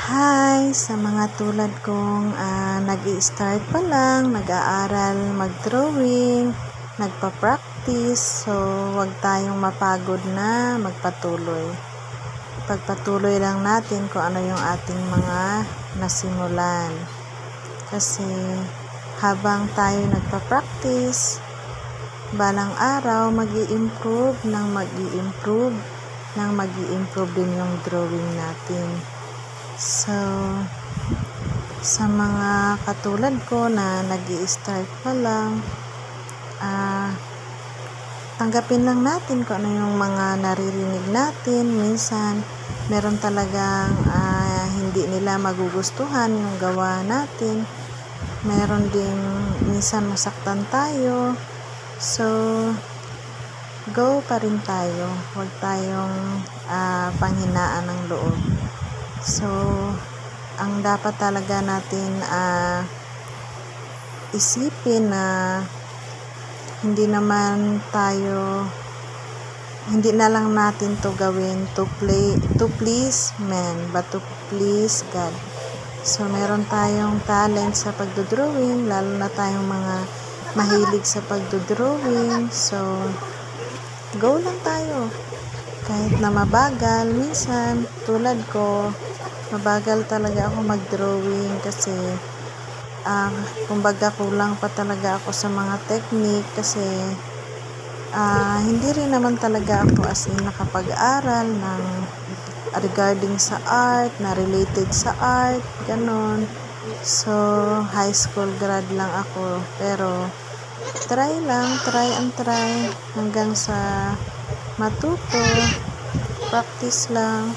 Hi! Sa mga tulad kong nag-i-start pa lang, nag-aaral mag-drawing, nagpa-practice, so wag tayong mapagod na magpatuloy. Pagpatuloy lang natin kung ano yung ating mga nasimulan. Kasi habang tayo nagpa-practice, balang araw mag-i-improve din yung drawing natin. So, sa mga katulad ko na nag-i-start pa lang, tanggapin lang natin kung ano yung mga naririnig natin. Minsan, meron talagang hindi nila magugustuhan yung gawa natin. Meron ding minsan masaktan tayo. So, go pa rin tayo. Huwag tayong panghinaan ng loob. So, ang dapat talaga natin isipin na hindi na lang natin to gawin to please men, but to please God. So, meron tayong talent sa pagdodrawing, lalo na tayong mga mahilig sa pagdodrawing. So, go lang tayo. Kahit na mabagal, minsan, tulad ko, mabagal talaga ako mag-drawing kasi kumbaga kulang pa talaga ako sa mga technique kasi hindi rin naman talaga ako as in nakapag-aral ng regarding sa art, na related sa art, ganon. So, high school grad lang ako, pero try and try hanggang sa matuto. Practice.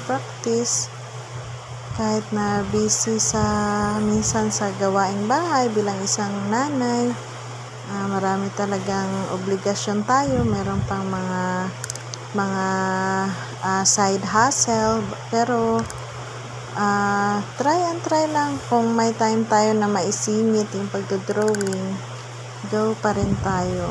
Kahit na busy minsan sa gawaing bahay bilang isang nanay, marami talagang obligasyon tayo. Meron pang mga side hustle, pero try lang. Kung may time tayo na maisingit yung pagdodrawing, go pa rin tayo.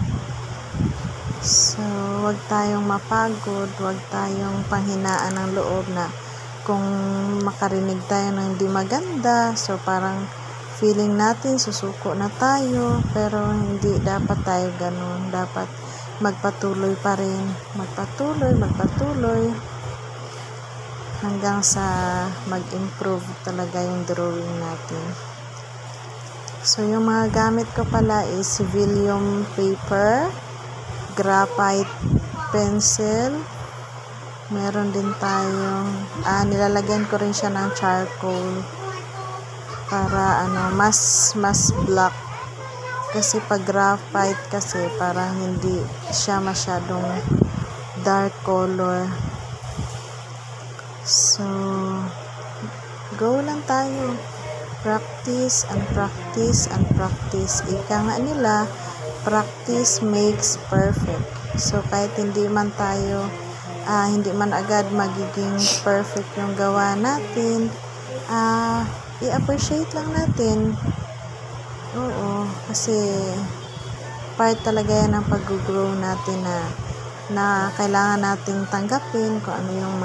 So, wag tayong mapagod, wag tayong panghinaan ng loob na kung makarinig tayo ng di maganda, so parang feeling natin susuko na tayo, pero hindi dapat tayo ganun. Dapat magpatuloy pa rin, magpatuloy hanggang sa mag-improve talaga yung drawing natin. So, yung mga gamit ko pala is vellum paper, graphite pencil, meron din tayong nilalagyan ko rin siya ng charcoal para mas black, kasi pag graphite kasi parang hindi siya masyadong dark color. So, go lang tayo, practice. Ika nga nila, practice makes perfect. So, kahit hindi man agad magiging perfect yung gawa natin, i-appreciate lang natin. Oo, kasi part talaga yan ng pag-grow natin na kailangan nating tanggapin kung ano yung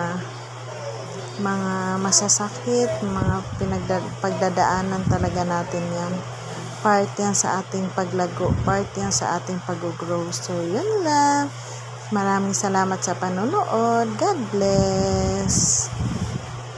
mga masasakit, mga pagdadaanan talaga natin yan. Part yan sa ating paglago, part yan sa ating pag-grow. So, yun lang. Maraming salamat sa panonood. God bless.